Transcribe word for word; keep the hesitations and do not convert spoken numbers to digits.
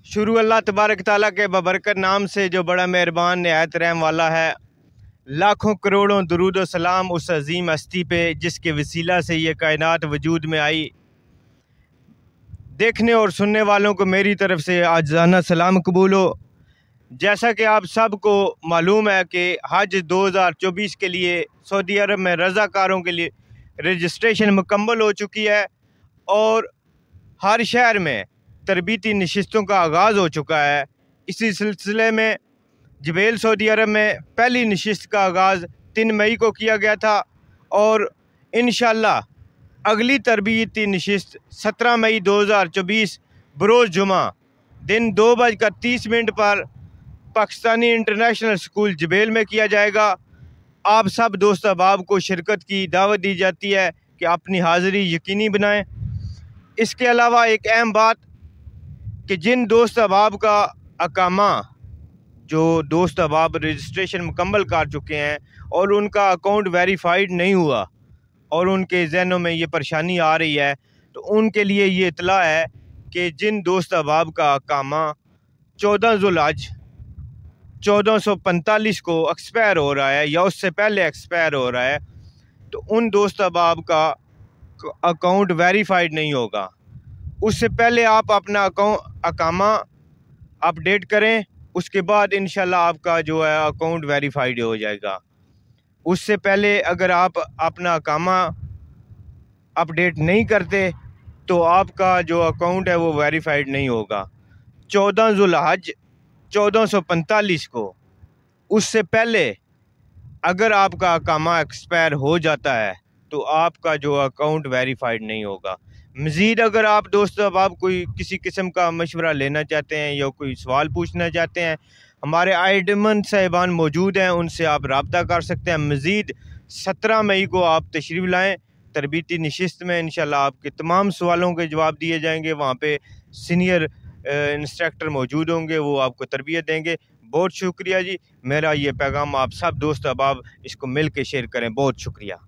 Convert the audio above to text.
शुरू अल्लाह तबारक ताला के बबरकत नाम से जो बड़ा मेहरबान नहायत रहम वाला है। लाखों करोड़ों दुरूद व सलाम उस अजीम हस्ती पे जिसके वसीला से ये कायनात वजूद में आई। देखने और सुनने वालों को मेरी तरफ से आजाना सलाम कबूल हो। जैसा कि आप सबको मालूम है कि हज दो हज़ार चौबीस के लिए सऊदी अरब में रज़ाकारों के लिए रजिस्ट्रेशन मुकम्मल हो चुकी है और हर शहर में तरबीती नशिस्तों का आगाज़ हो चुका है। इसी सिलसिले में जबेल सऊदी अरब में पहली नशिस्त का आगाज़ तीन मई को किया गया था और इंशाअल्लाह अगली तरबीती नशिस्त सत्रह मई दो हज़ार चौबीस बरोज़ जुमा दिन दो बजकर तीस मिनट पर पाकिस्तानी इंटरनेशनल स्कूल जबेल में किया जाएगा। आप सब दोस्त अहबाब को शिरकत की दावत दी जाती है कि अपनी हाज़िरी यकीनी बनाएं। इसके अलावा एक अहम बात कि जिन दोस्त अहबाब का अकामा जो दोस्त अहबाब रजिस्ट्रेशन मुकम्मल कर चुके हैं और उनका अकाउंट वेरीफाइड नहीं हुआ और उनके जहनों में ये परेशानी आ रही है, तो उनके लिए ये इतला है कि जिन दोस्त अहबाब का अकामा चौदह ज़ुल्हज चौदह सौ पैंतालीस को एक्सपायर हो रहा है या उससे पहले एक्सपायर हो रहा है, तो उन दोस्त अहबाब का अकाउंट वेरीफाइड नहीं होगा। उससे पहले आप अपना अकाउंट अकामा अपडेट करें, उसके बाद इंशाल्लाह आपका जो है अकाउंट वेरीफाइड हो जाएगा। उससे पहले अगर आप अपना अकामा अपडेट नहीं करते तो आपका जो अकाउंट है वो वेरीफाइड नहीं होगा। चौदह ज़ुल्हज चौदह सौ पैंतालीस को उससे पहले अगर आपका अकामा एक्सपायर हो जाता है तो आपका जो अकाउंट वेरीफाइड नहीं होगा। मज़ीद अगर आप दोस्त अब आप कोई किसी किस्म का मशवरा लेना चाहते हैं या कोई सवाल पूछना चाहते हैं, हमारे आइडमन साहिबान मौजूद हैं, उनसे आप रब्ता कर सकते हैं। मज़ीद सत्रह मई को आप तशरीफ़ लाएँ तरबीती नशिस्त में, इंशाल्लाह आपके तमाम सवालों के जवाब दिए जाएंगे। वहाँ पे सीनियर इंस्ट्रक्टर मौजूद होंगे, वो आपको तरबियत देंगे। बहुत शुक्रिया जी। मेरा ये पैगाम आप सब दोस्त अहबाब इसको मिल के शेयर करें। बहुत शुक्रिया।